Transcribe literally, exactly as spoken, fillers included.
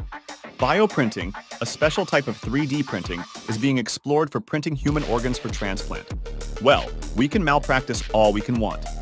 Bioprinting, a special type of three D printing, is being explored for printing human organs for transplant. Well, we can malpractice all we can want,